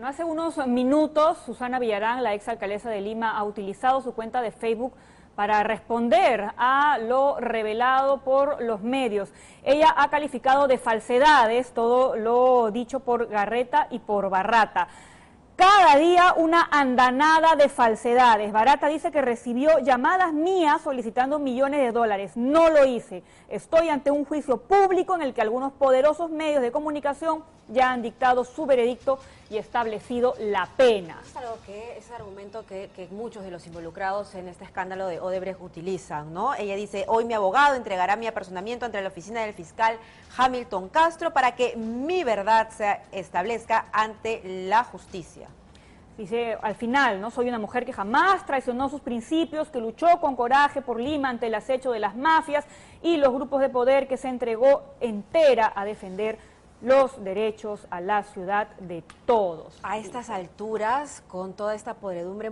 Hace unos minutos, Susana Villarán, la exalcaldesa de Lima, ha utilizado su cuenta de Facebook para responder a lo revelado por los medios. Ella ha calificado de falsedades todo lo dicho por Garreta y por Barata. Cada día una andanada de falsedades. Barata dice que recibió llamadas mías solicitando millones de dólares. No lo hice. Estoy ante un juicio público en el que algunos poderosos medios de comunicación ya han dictado su veredicto y establecido la pena. Es algo que, ese argumento que muchos de los involucrados en este escándalo de Odebrecht utilizan, ¿no? Ella dice: hoy mi abogado entregará mi apersonamiento ante la oficina del fiscal Hamilton Castro para que mi verdad se establezca ante la justicia. Dice, al final, ¿no? Soy una mujer que jamás traicionó sus principios, que luchó con coraje por Lima ante el acecho de las mafias y los grupos de poder, que se entregó entera a defender los derechos a la ciudad de todos. A estas alturas, con toda esta podredumbre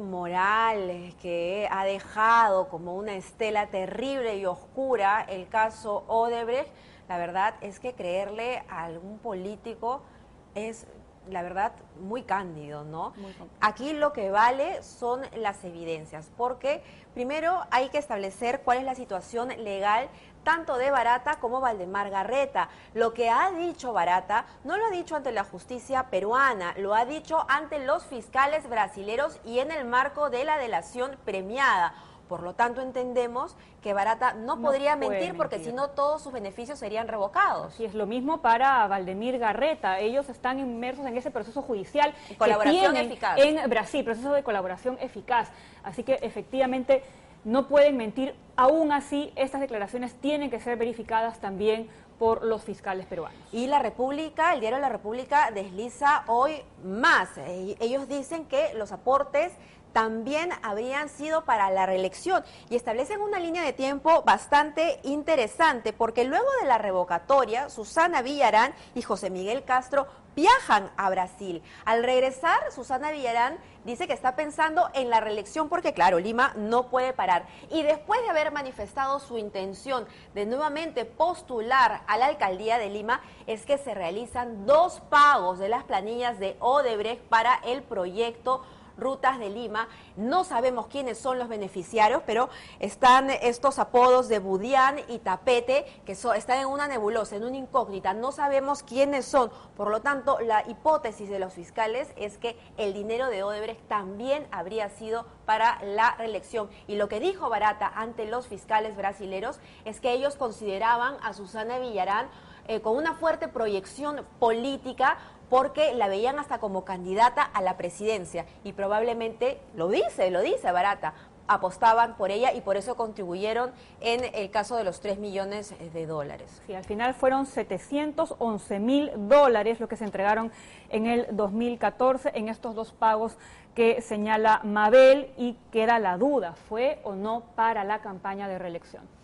moral que ha dejado como una estela terrible y oscura el caso Odebrecht, la verdad es que creerle a algún político es, la verdad, muy cándido, ¿no? Aquí lo que vale son las evidencias, porque primero hay que establecer cuál es la situación legal tanto de Barata como Valdemar Garreta. Lo que ha dicho Barata no lo ha dicho ante la justicia peruana, lo ha dicho ante los fiscales brasileros y en el marco de la delación premiada. Por lo tanto, entendemos que Barata no podría mentir, porque si no todos sus beneficios serían revocados. Y es lo mismo para Valdemar Garreta. Ellos están inmersos en ese proceso judicial colaboración eficaz en Brasil, proceso de colaboración eficaz. Así que efectivamente no pueden mentir. Aún así, estas declaraciones tienen que ser verificadas también por los fiscales peruanos. Y La República, el diario La República, desliza hoy más. Ellos dicen que los aportes también habrían sido para la reelección y establecen una línea de tiempo bastante interesante, porque luego de la revocatoria, Susana Villarán y José Miguel Castro viajan a Brasil. Al regresar, Susana Villarán dice que está pensando en la reelección porque, claro, Lima no puede parar. Y después de haber manifestado su intención de nuevamente postular a la alcaldía de Lima, es que se realizan 2 pagos de las planillas de Odebrecht para el proyecto Rutas de Lima. No sabemos quiénes son los beneficiarios, pero están estos apodos de Budián y Tapete, que están en una nebulosa, en una incógnita. No sabemos quiénes son. Por lo tanto, la hipótesis de los fiscales es que el dinero de Odebrecht también habría sido para la reelección. Y lo que dijo Barata ante los fiscales brasileros es que ellos consideraban a Susana Villarán con una fuerte proyección política, porque la veían hasta como candidata a la presidencia, y probablemente, lo dice Barata, apostaban por ella y por eso contribuyeron en el caso de los 3 millones de dólares. Sí, al final fueron 711.000 dólares lo que se entregaron en el 2014 en estos 2 pagos que señala Mabel, y queda la duda, ¿fue o no para la campaña de reelección?